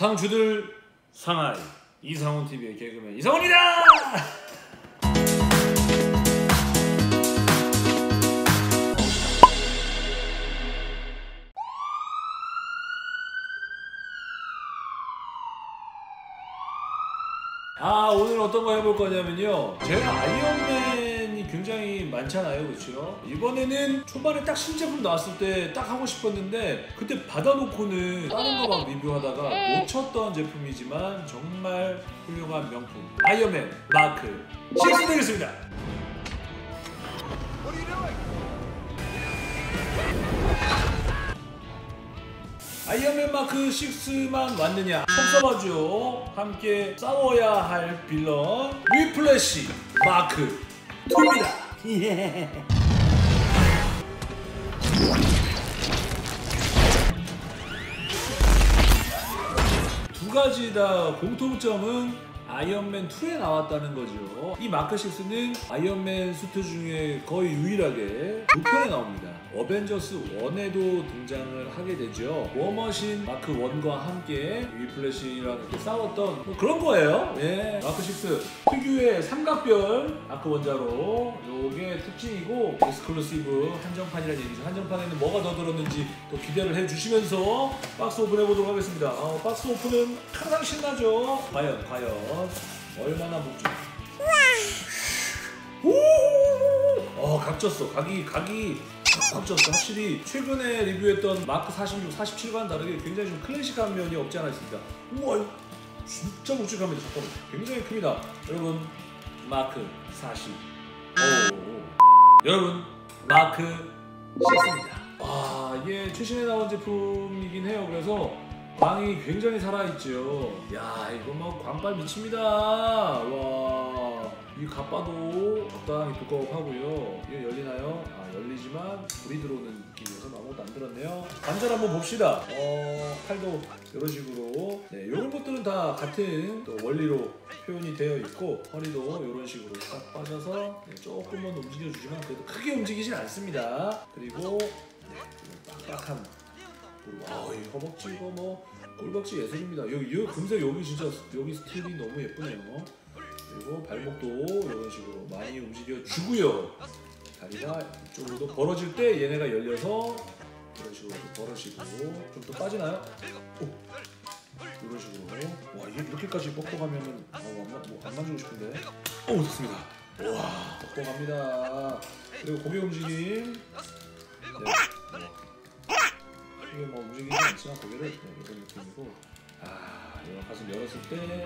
상주들 상하이 이상훈TV의 개그맨 이상훈이다! 오늘 어떤 거 해볼 거냐면요, 제가 아이언맨이 굉장히 많잖아요, 그렇죠? 이번에는 초반에 딱 신제품 나왔을 때 딱 하고 싶었는데 그때 받아놓고는 다른 거 막 리뷰하다가 놓쳤던 제품이지만 정말 훌륭한 명품 아이언맨 마크 6 되겠습니다. 아이언맨 마크 6만 왔느냐? 섭섭하죠. 함께 싸워야 할 빌런 위플래시 마크 2입니다. 두 가지 다 공통점은 아이언맨 2에 나왔다는 거죠. 이 마크 6는 아이언맨 수트 중에 거의 유일하게 2편에 나옵니다. 어벤져스 1에도 등장을 하게 되죠. 워머신 마크 1과 함께 위플래시랑 이렇게 싸웠던 뭐 그런 거예요. 예, 마크 6 특유의 삼각별 아크 원자로 요게 특징이고 엑스클루시브 한정판이라는 얘기죠. 한정판에는 뭐가 더 들었는지 또 기대를 해주시면서 박스 오픈해 보도록 하겠습니다. 박스 오픈은 항상 신나죠. 과연 얼마나 목줄. 각졌어. 각이 각졌어. 확실히 최근에 리뷰했던 마크 46, 47과는 다르게 굉장히 좀 클래식한 면이 없지 않아 있습니다. 우와, 진짜 묵직합니다. 잠깐만, 굉장히 큽니다. 여러분, 마크 40. 여러분, 마크 6입니다. 이게 최신에 나온 제품이긴 해요. 그래서 광이 굉장히 살아있죠. 야, 이거 뭐 광빨 미칩니다. 와, 이 갑바도 적당히 두꺼워하고요. 이거 열리나요? 열리지만 불이 들어오는 느낌이어서 아무것도 안 들었네요. 관절 한번 봅시다. 팔도 이런 식으로. 네, 이런 것들은 다 같은 또 원리로 표현이 되어 있고, 허리도 이런 식으로 딱 빠져서 조금만 움직여주지만 그래도 크게 움직이진 않습니다. 그리고 빡빡한 이 허벅지 이거 뭐 꼴벅지 예술입니다. 여기 금색 여기 진짜 여기 스틸이 너무 예쁘네요. 그리고 발목도 이런 식으로 많이 움직여 주고요. 다리가 이쪽으로도 벌어질 때 얘네가 열려서 이런 식으로 벌어지고 좀 더 빠지나요? 이런 식으로. 와, 이게 이렇게까지 뻑뻑하면은 안 만지고 싶은데. 됐습니다. 와, 뻑뻑합니다. 그리고 고개 움직임. 이게 뭐 움직이지 않지만 고개를 이런 느낌이고, 이거 가슴 열었을 때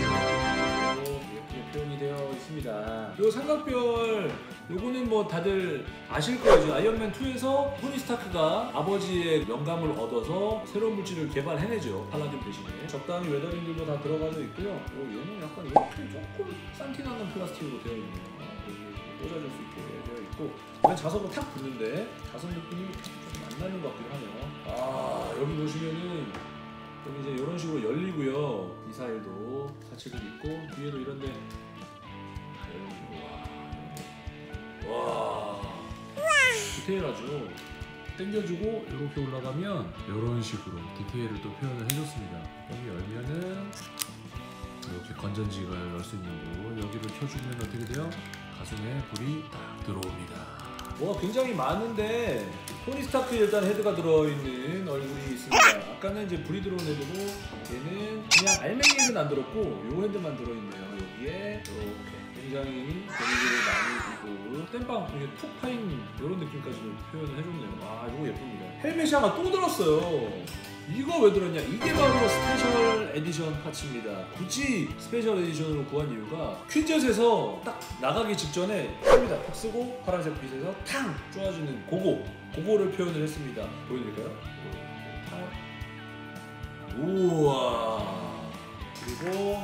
이렇게 표현이 되어 있습니다. 요 삼각별 요거는 뭐 다들 아실 거예요. 아이언맨 2에서 토니 스타크가 아버지의 영감을 얻어서 새로운 물질을 개발해내죠. 팔라딘 대신에 적당히 웨더링들도 다 들어가져 있고요. 얘는 약간 이렇게 조금 산티나는 플라스틱으로 되어 있네요. 여기 꽂아줄 수 있게 되어 있고, 이건 자석으로 탁 붙는데 자석 느낌이 좀 안 나는 것 같기도 하네요. 여기 보시면은 여기 이제 이런 식으로 열리고요. 미사일도 사치를 있고, 뒤에도 이런데 와, 디테일하죠. 당겨주고 이렇게 올라가면 이런 식으로 디테일을 또 표현을 해줬습니다. 여기 열면은 이렇게 건전지가 열 수 있는 곳, 여기를 켜주면 어떻게 돼요? 가슴에 불이 딱 들어옵니다. 굉장히 많은데 토니 스타크 일단 헤드가 들어있는 얼굴이 있습니다. 아까는 이제 불이 들어온 헤드고, 얘는 그냥 알맹이 헤드는 안 들었고 요 헤드만 들어있네요. 여기에 이렇게 굉장히 데미지를 많이 주고 땜빵 이게 툭 파인 이런 느낌까지도 표현을 해줬네요. 이거 예쁩니다. 헬멧이 하나 또 들었어요. 이거 왜 들었냐? 이게 바로 스페셜 에디션 파츠입니다. 굳이 스페셜 에디션으로 구한 이유가 퀸젯에서 딱 나가기 직전에 탑니다. 탁 쓰고 파란색 빛에서 탕 쪼아주는 그거를 표현을 했습니다. 보여드릴까요? 우와. 그리고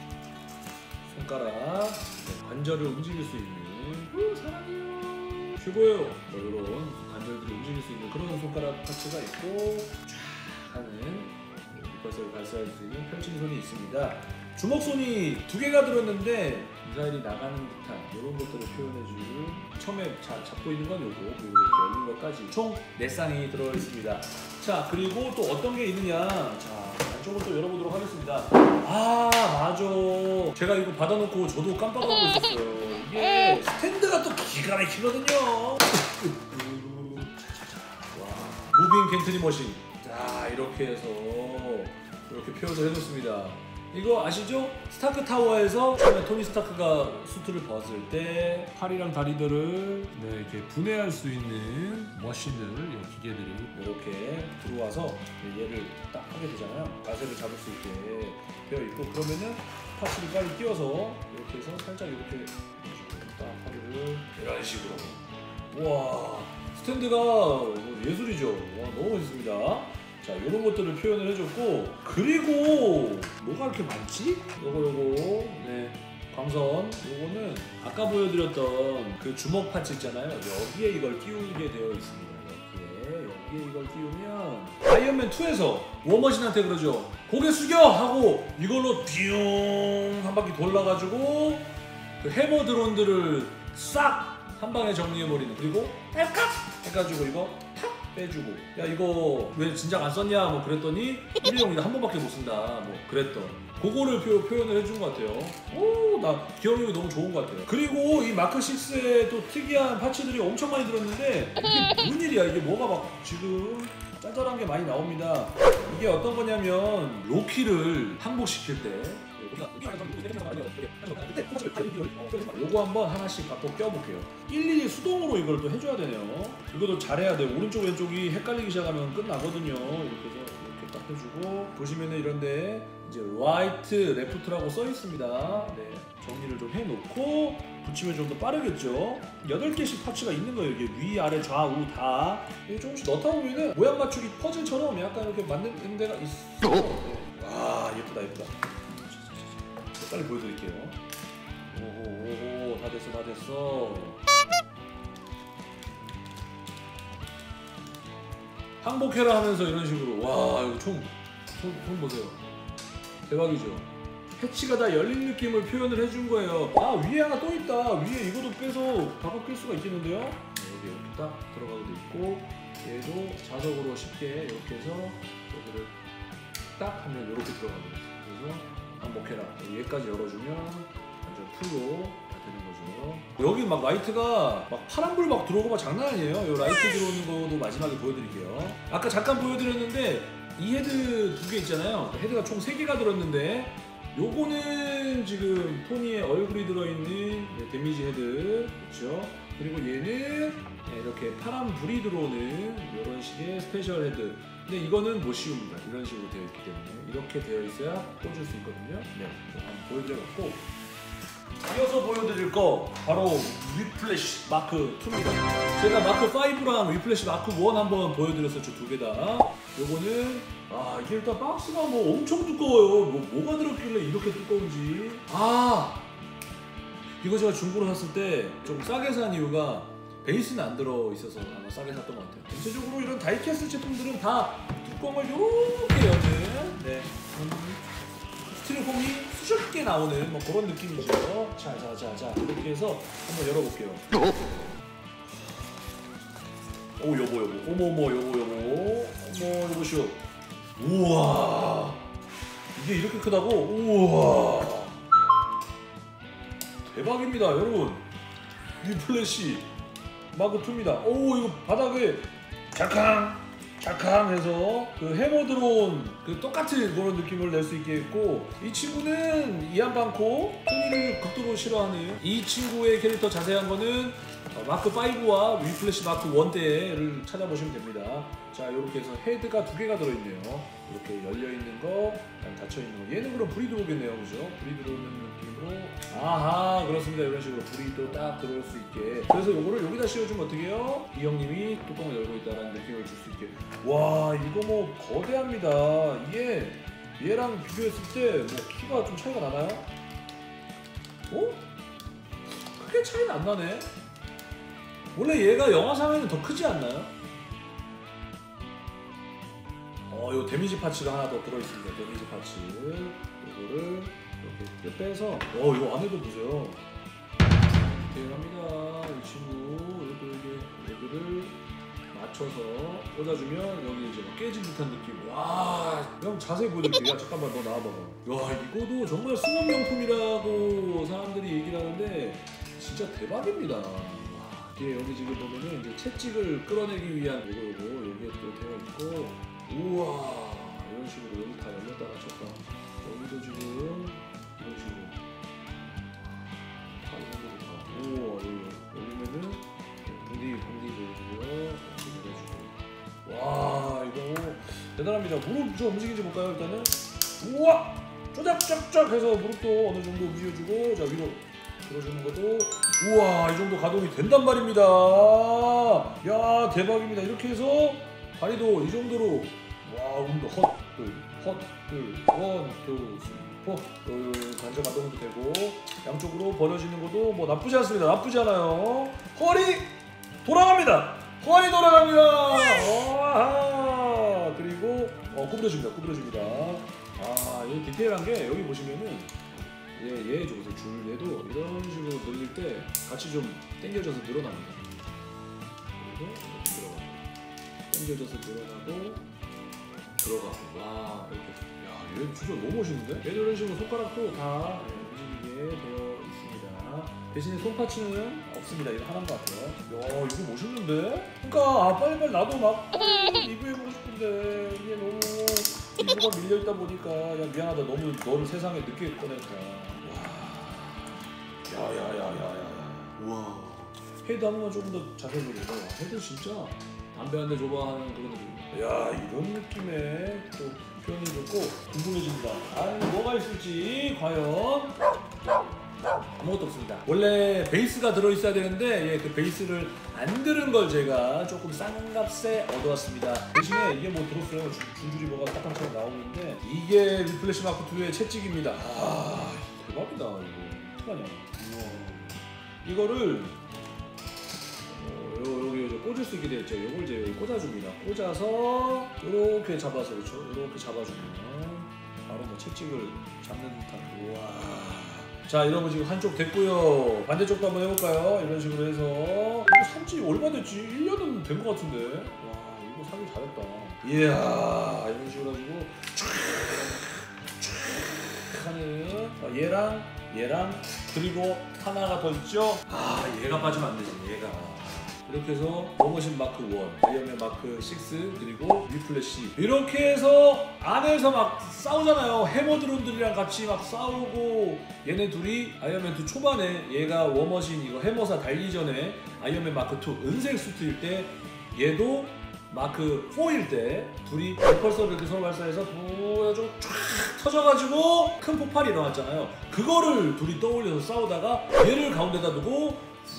손가락 관절을 움직일 수 있는 사랑해요 최고예요. 이런 관절들을 움직일 수 있는 그런 손가락 파츠가 있고, 하는 미컬스를 발사할 수 있는 펼친 손이 있습니다. 주먹손이 2개가 들었는데 미사일이 나가는 듯한 이런 것들을 표현해줄, 처음에 잡고 있는 건 요거, 그리고 이렇게 열린 것까지 총 4쌍이 들어있습니다. 자, 그리고 또 어떤 게 있느냐. 자, 이쪽을 또 열어보도록 하겠습니다. 아 맞아. 제가 이거 받아놓고 저도 깜빡하고 있었어요. 이게 스탠드가 또 기가 막히거든요. 무빙 겐트리 머신. 자 이렇게 해서 이렇게 표현을 해줬습니다. 이거 아시죠? 스타크 타워에서 처음에 토니 스타크가 수트를 벗을 때 팔이랑 다리들을 이렇게 분해할 수 있는 머신들, 이 기계들이 이렇게 들어와서 얘를 딱 하게 되잖아요. 자세를 잡을 수 있게 되어 있고, 그러면은 파츠를 빨리 끼워서 이렇게 해서 살짝 이렇게 딱 허리를 이런 식으로. 와 스탠드가 예술이죠. 와, 너무 멋있습니다. 자, 이런 것들을 표현을 해줬고, 그리고 뭐가 이렇게 많지? 요거 네, 광선. 요거는 아까 보여드렸던 그 주먹 파츠 있잖아요. 여기에 이걸 끼우게 되어 있습니다. 여기에 이걸 끼우면 아이언맨 2에서 워머신한테 그러죠. 고개 숙여 하고 이걸로 뷰 한 바퀴 돌아가지고 그 해머 드론들을 싹 한 방에 정리해버리는. 그리고 앱칵 해가지고 이거 탁 빼주고, 야 이거 왜 진작 안 썼냐 뭐 그랬더니 일회용이다, 한 번밖에 못 쓴다 뭐 그랬던 그거를 표현을 해준 것 같아요. 오, 나 기억력이 너무 좋은 것 같아요. 그리고 이 마크 6에 또 특이한 파츠들이 엄청 많이 들었는데 이게 무슨 일이야? 이게 뭐가 막 지금 짠짠한 게 많이 나옵니다. 이게 어떤 거냐면 로키를 항복시킬 때 요거 한번 하나씩 갖고 껴볼게요. 일일이 수동으로 이걸 또 해줘야 되네요. 이것도 잘해야 돼요. 오른쪽 왼쪽이 헷갈리기 시작하면 끝나거든요. 이렇게 해서 이렇게 딱 해주고, 보시면은 이런데 이제 라이트, 레프트라고 써 있습니다. 네, 정리를 좀 해놓고 붙이면 좀 더 빠르겠죠. 8개씩 파츠가 있는 거예요. 이게 위, 아래, 좌우 다. 이게 조금씩 넣다 보면은 모양 맞추기 퍼즐처럼 약간 이렇게 만드는 데가 있어. 네. 와 예쁘다 예쁘다. 빨리 보여드릴게요. 오호 다 됐어 다 됐어. 항복해라 하면서 이런 식으로. 와 이거 총 보세요. 대박이죠. 패치가 다 열린 느낌을 표현을 해준 거예요. 아 위에 하나 또 있다. 위에 이것도 빼서 바꿔 낄 수가 있겠는데요. 여기 이렇게 딱 들어가도 있고, 얘도 자석으로 쉽게 이렇게 해서 여기를 딱 하면 이렇게 들어가거든요. 그래서 항복해라. 얘까지 열어주면 완전 풀로 되는 거죠. 여기 막 라이트가 막 파란불 막 들어오고 막 장난 아니에요. 이 라이트 들어오는 거도 마지막에 보여드릴게요. 아까 잠깐 보여드렸는데 이 헤드 2개 있잖아요. 헤드가 총 3개가 들었는데 요거는 지금 토니의 얼굴이 들어있는 데미지 헤드, 그렇죠? 그리고 얘는 이렇게 파란 불이 들어오는 이런 식의 스페셜 헤드. 근데 이거는 못 씌웁니다. 이런 식으로 되어 있기 때문에 이렇게 되어 있어야 꽂을 수 있거든요. 네, 한번 보여드려갖고 이어서 보여드릴 거 바로 위플래시 마크 2입니다. 제가 마크 5랑 위플래시 마크 1 한번 보여드렸었죠. 2개 다. 요거는 이게 일단 박스가 뭐 엄청 두꺼워요. 뭐가 들었길래 이렇게 두꺼운지. 이거 제가 중고로 샀을 때 좀 싸게 산 이유가 베이스는 안 들어있어서 아마 싸게 샀던 것 같아요. 전체적으로 이런 다이캐스트 제품들은 다 뚜껑을 요렇게 여는, 네, 스티로폼이 수줍게 나오는 뭐 그런 느낌이죠. 자 이렇게 해서 한번 열어볼게요. 오 여보 어머 여보시오. 우와 이게 이렇게 크다고? 우와 대박입니다 여러분. 위플래시 마크 2입니다. 오 이거 바닥에 찰캉 해서 그 해머 드론 그 똑같은 그런 느낌을 낼 수 있게 했고, 이 친구는 이안 방코 토니를 극도로 싫어하는 이 친구의 캐릭터 자세한 거는 마크 5와 위플래시 마크 1 때를 찾아보시면 됩니다. 자 이렇게 해서 헤드가 2개가 들어있네요. 이렇게 열려있는 거, 닫혀있는 거. 얘는 그럼 불이 들어오겠네요. 그죠? 불이 들어오는 느낌으로. 아하 그렇습니다. 이런 식으로 불이 또 딱 들어올 수 있게. 그래서 요거를 여기다 씌워주면 어떻게 해요? 이 형님이 뚜껑을 열고 있다는 느낌을 줄 수 있게. 와 이거 뭐 거대합니다. 이게 얘랑 비교했을 때 뭐 키가 좀 차이가 나나요? 크게 차이는 안 나네. 원래 얘가 영화상에는 더 크지 않나요? 요 데미지 파츠가 하나 더 들어있습니다. 데미지 파츠. 이거를 이렇게 빼서 요 안에도 보세요. 디테일합니다. 이 친구. 여기를 맞춰서 꽂아주면 여기 이제 깨진 듯한 느낌. 와, 형 자세히 보여드릴게요. 야, 잠깐만 너 나와봐봐. 야, 이거도 정말 수납용품이라고 사람들이 얘기를 하는데 진짜 대박입니다. 와, 이게 여기 지금 보면은 이제 채찍을 끌어내기 위한 요거 여기에 또 되어 있고, 우와, 이런 식으로 여기 다 열렸다 닫혔다. 여기도 지금 이런 식으로 다 이런 식으로 다. 우와, 여기면은 분디 보여주고요. 와, 이거 대단합니다. 무릎 좀 움직이지 볼까요? 일단은 우와, 쪼작쪼작 해서 무릎도 어느 정도 움직여주고, 자 위로 들어주는 것도 우와, 이 정도 가동이 된단 말입니다. 야, 대박입니다. 이렇게 해서 다리도 이 정도로 와, 운동 헛둘 원, 투, 쓰리, 포 관절 가동도 되고, 양쪽으로 벌어지는 것도 뭐 나쁘지 않습니다. 나쁘지 않아요. 허리 돌아갑니다. 허리 돌아갑니다. 와하. 그리고 구부려줍니다. 아, 이 디테일한 게 여기 보시면은 얘 저기서 줄 얘도 이런 식으로 늘릴 때 같이 좀 당겨져서 늘어납니다. 그리고 이렇게 당겨져서 늘어나고 들어가고. 와, 이렇게. 야, 얘 진짜 너무 멋있는데? 얘도 이런 식으로 손가락도 다 움직이게 되어 있습니다. 대신에 손파츠는 없습니다. 이거 하나인 것 같아요. 야, 이거 멋있는데? 그러니까 빨리빨리 나도 막 리뷰해보고 싶은데 이게 너무 리뷰가 밀려있다 보니까 야, 미안하다. 너무 너를 세상에 늦게 꺼냈다. 와, 야야야야야. 우와. 헤드 한 번만 조금 더 자세히 보여줘. 헤드 진짜 담배 한 대 줘봐 하는 그런 느낌. 야, 이런 느낌의 또 표현이 좋고 궁금해집니다. 아니, 뭐가 있을지 과연. 아무것도 없습니다. 원래 베이스가 들어있어야 되는데 그 베이스를 안 들은 걸 제가 조금 싼 값에 얻어왔습니다. 대신에 이게 뭐 들었어요. 줄줄이 뭐가 사탕처럼 나오는데 이게 리플래시 마크 2의 채찍입니다. 아, 대박이다 이거. 어떡하냐. 이거를 여기 꽂을 수 있게 되어 있죠. 이걸 이제 꽂아줍니다. 꽂아서 이렇게 잡아서, 그렇죠? 이렇게 잡아주면 바로 뭐 채찍을 잡는 듯한. 우와. 자, 이러면 지금 한쪽 됐고요. 반대쪽도 한번 해볼까요? 이런 식으로 해서. 이거 산지 얼마 됐지? 1년은 된 것 같은데. 와, 이거 사길 잘했다. 이야, 이런 식으로 해가지고 촥 하는. 얘랑 그리고 하나가 더 있죠? 아, 얘가 빠지면 안 되지. 얘가. 이렇게 해서 워머신 마크 1, 아이언맨 마크 6, 그리고 리플래시. 이렇게 해서 안에서 막 싸우잖아요. 해머 드론들이랑 같이 막 싸우고, 얘네 둘이 아이언맨 2 초반에 얘가 워머신 이거 해머사 달기 전에 아이언맨 마크 2 은색 수트일 때, 얘도 마크 4일 때 둘이 리펄서를 이렇게 서로 발사해서 쭉 터져가지고 큰 폭발이 일어났잖아요. 그거를 둘이 떠올려서 싸우다가 얘를 가운데다 두고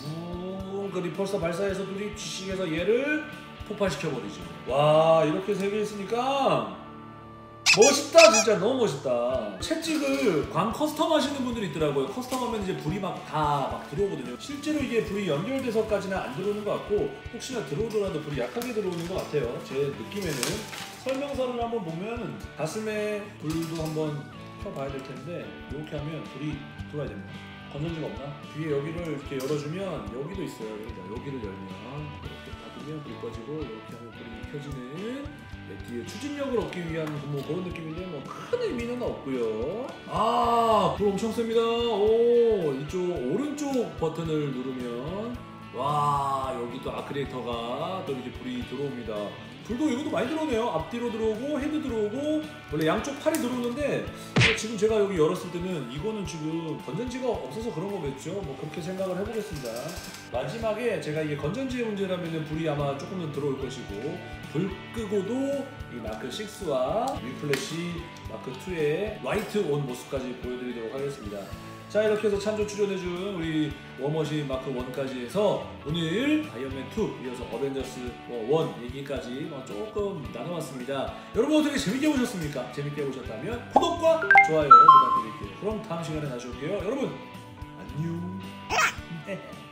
그 리펄서 발사해서 둘이 쥐식해서 얘를 폭발시켜버리죠. 와, 이렇게 세 개 있으니까 멋있다. 진짜 너무 멋있다. 채찍을 광 커스텀 하시는 분들이 있더라고요. 커스텀하면 이제 불이 막 들어오거든요. 실제로 이게 불이 연결돼서까지는 안 들어오는 것 같고, 혹시나 들어오더라도 불이 약하게 들어오는 것 같아요. 제 느낌에는. 설명서를 한번 보면 가슴에 불도 한번 켜봐야 될 텐데, 이렇게 하면 불이 들어와야 됩니다. 건전지가 없나? 뒤에 여기를 이렇게 열어주면 여기도 있어요. 여기를 열면 이렇게 닫으면 불이 꺼지고, 이렇게 하면 불이 켜지는, 뒤에 추진력을 얻기 위한 뭐 그런 느낌인데 뭐 큰 의미는 없고요. 아, 불 엄청 셉니다. 오, 이쪽 오른쪽 버튼을 누르면 와, 여기 또 아크리에이터가 또 이렇게 불이 들어옵니다. 불도 이것도 많이 들어오네요. 앞뒤로 들어오고 헤드 들어오고, 원래 양쪽 팔이 들어오는데 지금 제가 여기 열었을 때는 이거는 지금 건전지가 없어서 그런 거겠죠. 뭐 그렇게 생각을 해보겠습니다. 마지막에 제가 이게 건전지의 문제라면 불이 아마 조금은 들어올 것이고, 불 끄고도 이 마크 6와 리플래시 마크 2의 라이트 온 모습까지 보여드리도록 하겠습니다. 자, 이렇게 해서 찬조 출연해준 우리 워머신 마크 1까지 해서 오늘 아이언맨 2 이어서 어벤져스 1 얘기까지 조금 나눠봤습니다. 여러분 어떻게 재밌게 보셨습니까? 재밌게 보셨다면 구독과 좋아요 부탁드릴게요. 그럼 다음 시간에 다시 올게요. 여러분 안녕.